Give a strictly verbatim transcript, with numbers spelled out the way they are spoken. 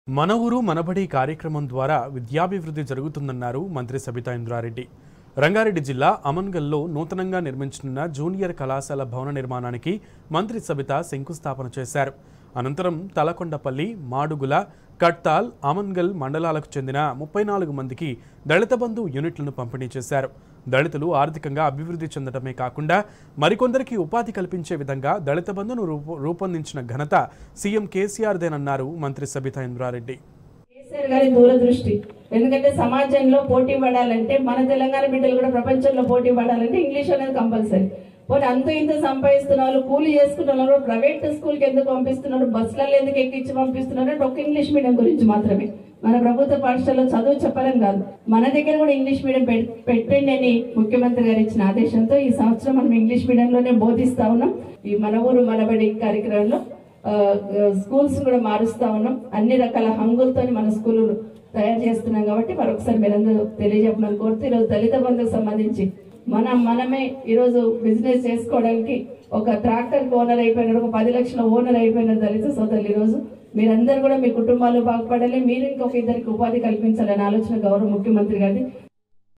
మన ఊరు మనబడి కార్యక్రమం ద్వారా విద్యాభివృద్ధి జరుగుతుందన్నారు మంత్రి సబితా ఇంద్రారెడ్డి. రంగారెడ్డి జిల్లా అమన్గల్లో నూతనంగా నిర్మించనున్న జూనియర్ కళాశాల భవన నిర్మాణానికి మంత్రి సబితా శంకుస్థాపన చేశారు. అనంతరం తలకొండపల్లి, మాడుగుల, కట్తాల్, అమన్గల్ మండలాలకు చెందిన ముప్పై నాలుగు మందికి దళిత బంధు యూనిట్లను పంపిణీ చేశారు. దళితులు ఆర్థికంగా అభివృద్ధి చెందడమే కాకుండా మరికొందరికి ఉపాధి కల్పించే విధంగా దళిత బంధును రూపొందించిన ఘనత సీఎం కేసీఆర్దేనన్నారు మంత్రి సబితా ఇంద్రారెడ్డి. కేసీఆర్ గారి దూరదృష్టి. ఎందుకంటే సమాజంలో పోటీ పడాలంటే, మన తెలంగాణ బిడ్డలు కూడా ప్రపంచంలో పోటీ పడాలంటే ఇంగ్లీష్ అనేది కంపల్సరీ. పోనీ అంత ఇంత సంపాదిస్తున్న వాళ్ళు, కూలీ చేసుకున్న వాళ్ళు ప్రైవేట్ స్కూల్కి ఎందుకు పంపిస్తున్నారు, బస్సులలో ఎందుకు ఎక్కించి పంపిస్తున్నారు అంటే ఒక ఇంగ్లీష్ మీడియం గురించి మాత్రమే. మన ప్రభుత్వ పాఠశాలలో చదువు చెప్పాలని కాదు, మన దగ్గర కూడా ఇంగ్లీష్ మీడియం పెట్టండి అని ముఖ్యమంత్రి గారు ఇచ్చిన ఆదేశంతో ఈ సంవత్సరం మనం ఇంగ్లీష్ మీడియంలోనే బోధిస్తా ఉన్నాం. ఈ మన ఊరు మనబడి కార్యక్రమంలో స్కూల్స్ కూడా మారుస్తా ఉన్నాం. అన్ని రకాల హంగులతో మన స్కూలు తయారు చేస్తున్నాం. కాబట్టి మరొకసారి మీరందరూ తెలియజెప్పమని కోరుతూ, ఈరోజు దళిత బంధుకు సంబంధించి మనం మనమే ఈరోజు బిజినెస్ చేసుకోవడానికి ఒక ట్రాక్టర్ ఓనర్ అయిపోయినారు, ఒక పది లక్షల ఓనర్ అయిపోయినారు దళిత సోదరులు. ఈరోజు మీరందరూ కూడా మీ కుటుంబాలు బాగుపడాలి, మీరు ఇంకొక ఇద్దరికి ఉపాధి కల్పించాలనే ఆలోచన గౌరవ ముఖ్యమంత్రి గారిది.